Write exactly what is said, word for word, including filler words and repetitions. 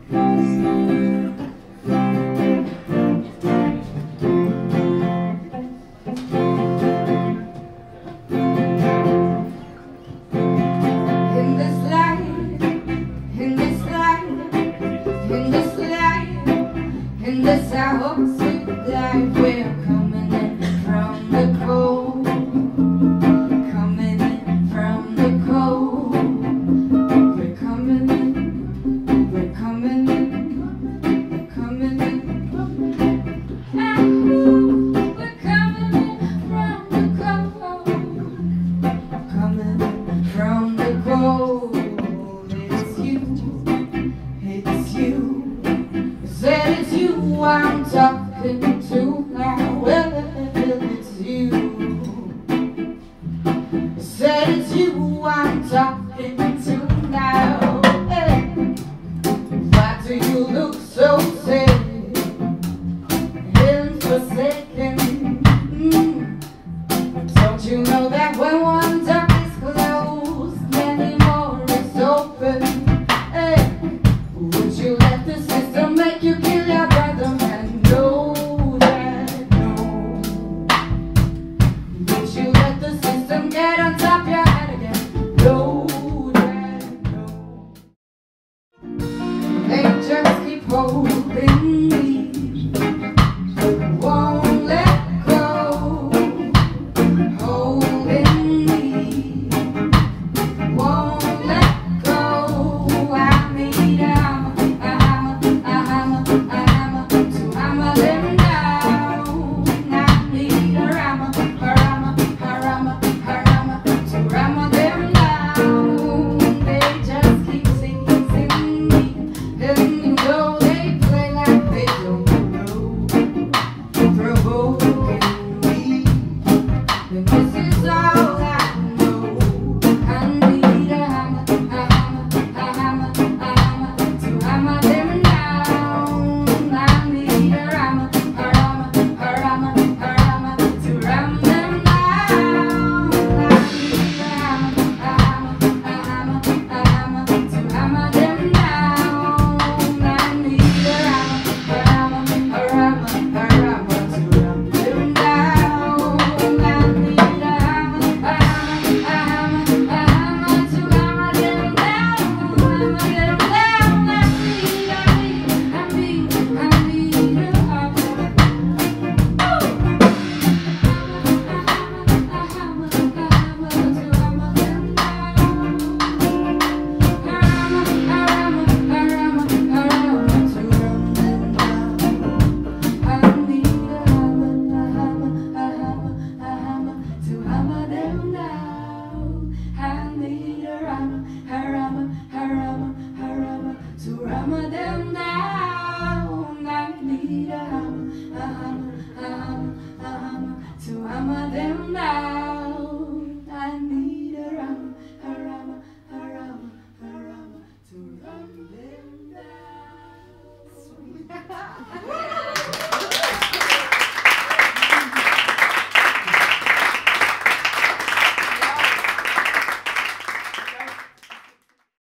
This our hope sweet life, we're coming in from the cold, coming in from the cold. We're coming in, we're coming in, we're coming in. Ah, ooh, we're coming in from the cold, coming in from the cold. It's you, it's you. Said it's you I'm talking to now. Well, it's you. Said it's you I'm talking to now. Hey. Why do you look so sad and forsaken? Mm. Don't you know that when one door is closed, many more is open? Hey. Would you let the system make you kill your brother, man? Know that, no. Would you let the system get on top of your head again? Know that, no. They just keep holding me.